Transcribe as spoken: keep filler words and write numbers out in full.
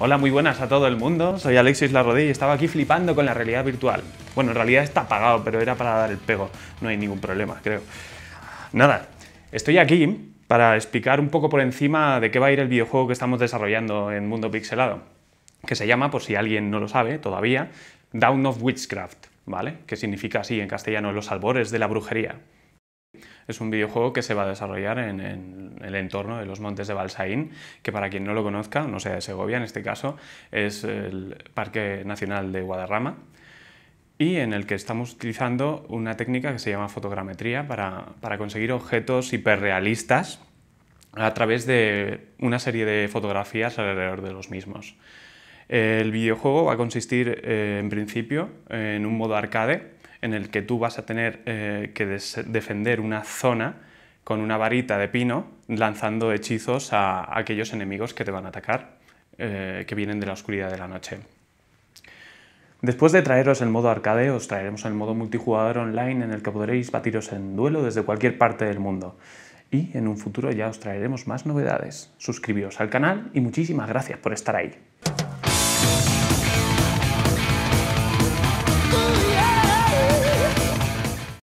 Hola, muy buenas a todo el mundo, soy Alexis Larrodí y estaba aquí flipando con la realidad virtual. Bueno, en realidad está apagado, pero era para dar el pego, no hay ningún problema, creo. Nada, estoy aquí para explicar un poco por encima de qué va a ir el videojuego que estamos desarrollando en Mundo Pixelado, que se llama, por si alguien no lo sabe todavía, Dawn of Witchcraft, ¿vale? Que significa así en castellano, los albores de la brujería. Es un videojuego que se va a desarrollar en, en el entorno de los Montes de Balsaín, que para quien no lo conozca, no sea de Segovia en este caso, es el Parque Nacional de Guadarrama, y en el que estamos utilizando una técnica que se llama fotogrametría para, para conseguir objetos hiperrealistas a través de una serie de fotografías alrededor de los mismos. El videojuego va a consistir eh, en principio en un modo arcade en el que tú vas a tener eh, que defender una zona con una varita de pino lanzando hechizos a, a aquellos enemigos que te van a atacar, eh, que vienen de la oscuridad de la noche. Después de traeros el modo arcade, os traeremos el modo multijugador online en el que podréis batiros en duelo desde cualquier parte del mundo. Y en un futuro ya os traeremos más novedades. Suscribíos al canal y muchísimas gracias por estar ahí.